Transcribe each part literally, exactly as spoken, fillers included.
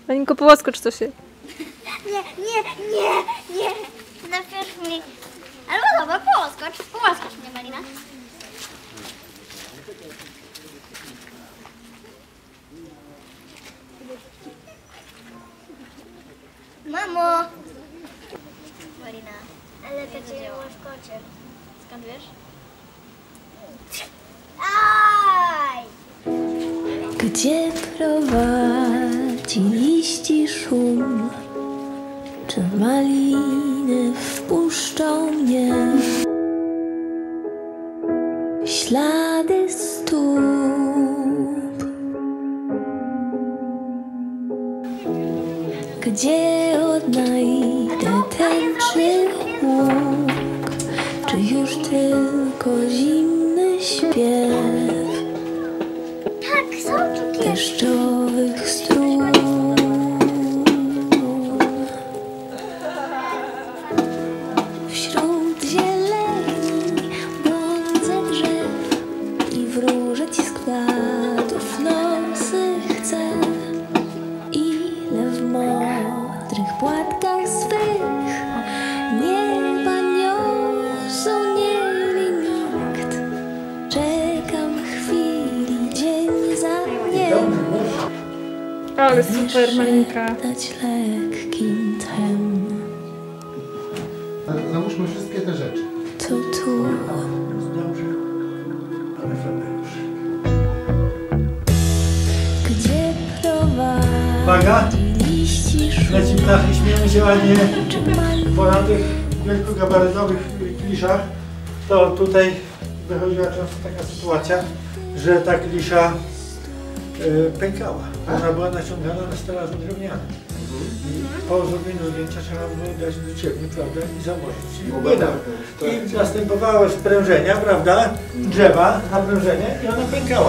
Malinko, połaskocz to się. Nie, nie, nie, nie. Najpierw mi... Albo dobra, połaskocz. Połaskocz mnie, Malina. Mamo! Marina. Ale to cię łaskocze. Skąd wiesz? Aj! Gdzie prowadzi liści szum? Czy maliny wpuszczą mnie? Ślady stóp. Gdzie odnajdę tęczy łuk? Czy już tylko zimny śpiew Tak, są tu deszczowych stróż? Wśród zieleni błądzę drzew i wróżyć z kwiatów nosy chcę. Ile w mądrych płatkach swych nieba niosą, nie wie nikt. Czekam chwili, dzień za dniem. Ale super, Malinka. Dać lekkim tchem. Załóżmy wszystkie te rzeczy. To tu. Dobrze. Ale Fabeusz. Gdzie prowadzi Uwaga! liści szum? Leci ptachy, śmiejemy się ładnie. Czy maliny Po na tych wielkogabarytowych kliszach, to tutaj wychodziła często taka sytuacja, że ta klisza y, pękała. Ona była naciągana na stelażu drewnianym. I po zrobieniu zdjęcia trzeba było dać do ciebie, prawda, i założyć. I nie dał. I następowały sprężenia, prawda, drzewa, naprężenie i ona pękała.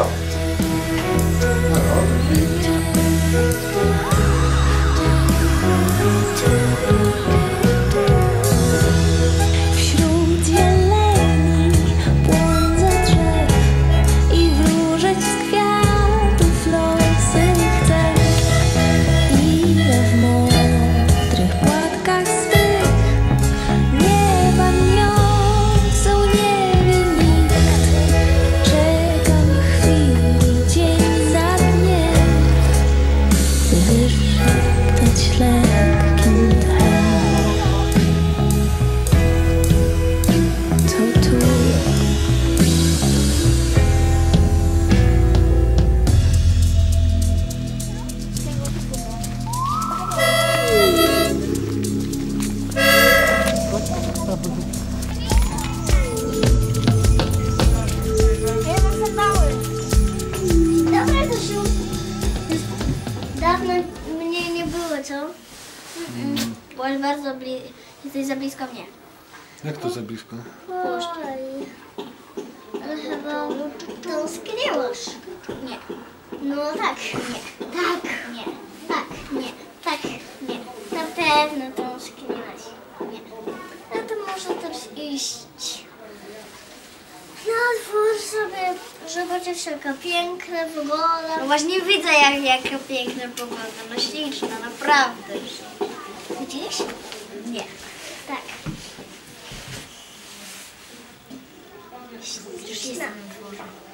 wśród zieleni błądzę drzew i wróżyć z kwiatów losy chcę. Ile w mądrych płatkach swych nieba niosą, nie wie nikt. Czekam chwili, dzień za dniem, by wyszeptać lekkim tchem. To tu. Ja zasapały. Dobra, Zosiu. Dawno mnie nie było, co? Mm-mm. Byłaś bardzo bli... Jesteś za blisko mnie. Jak to za blisko? Oj. Ale chyba tęskniłaś. Nie. No tak, nie. Tak, nie. Tak, nie. Tak, nie. Na pewno tęskniłaś. Nie. No to może też iść na dwór sobie, zobaczyć jaka piękna pogoda. No właśnie widzę jak, jaka piękna pogoda. No śliczna, naprawdę śliczna. Widzisz? Nie. Tak. Śliczna.